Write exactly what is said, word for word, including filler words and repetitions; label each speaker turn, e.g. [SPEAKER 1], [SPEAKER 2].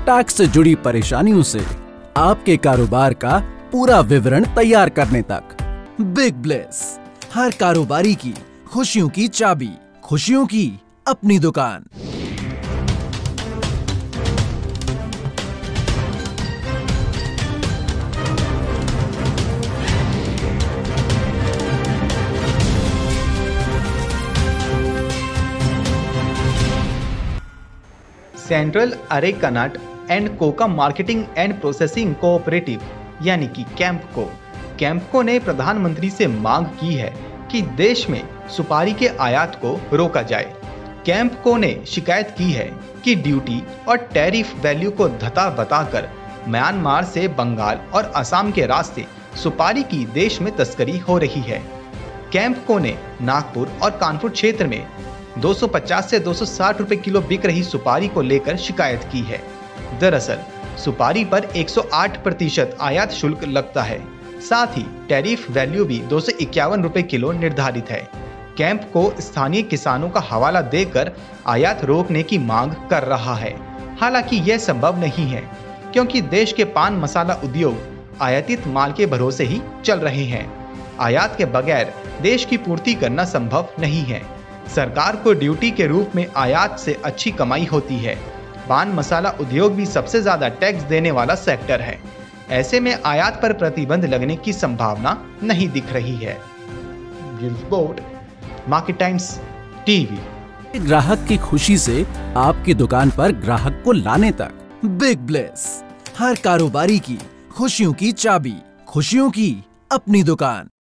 [SPEAKER 1] Tax से जुड़ी परेशानियों से आपके कारोबार का पूरा विवरण तैयार करने तक। बिग ब्लेस, हर कारोबारी की खुशियों की चाबी, खुशियों की अपनी दुकान।
[SPEAKER 2] Central arecanut and cocoa marketing and processing cooperative यानी कि कैंपको कैंपको ने प्रधानमंत्री से मांग की है कि देश में सुपारी के आयात को रोका जाए। कैंपको ने शिकायत की है कि ड्यूटी और टैरिफ वैल्यू को धता बताकर म्यांमार से बंगाल और असम के रास्ते सुपारी की देश में तस्करी हो रही है। कैंपको ने नागपुर और कानपुर क्षेत्र में दो सौ पचास से दो सौ साठ रुपए किलो बिक रही सुपारी को लेकर शिकायत की है। दरअसल सुपारी पर एक सौ आठ प्रतिशत आयात शुल्क लगता है, साथ ही टैरिफ वैल्यू भी दो सौ इक्यावन रुपए किलो निर्धारित है। कैंप को स्थानीय किसानों का हवाला देकर आयात रोकने की मांग कर रहा है। हालांकि यह संभव नहीं है क्योंकि देश के पान मसाला उद्योग आयातित माल के भरोसे ही चल रहे हैं। आयात के बगैर देश की पूर्ति करना संभव नहीं है। सरकार को ड्यूटी के रूप में आयात से अच्छी कमाई होती है। पान मसाला उद्योग भी सबसे ज्यादा टैक्स देने वाला सेक्टर है। ऐसे में आयात पर प्रतिबंध लगने की संभावना नहीं दिख रही है। Report market times TV.
[SPEAKER 1] ग्राहक की खुशी से आपकी दुकान पर ग्राहक को लाने तक। बिग ब्लेस, हर कारोबारी की खुशियों की चाबी, खुशियों की अपनी दुकान।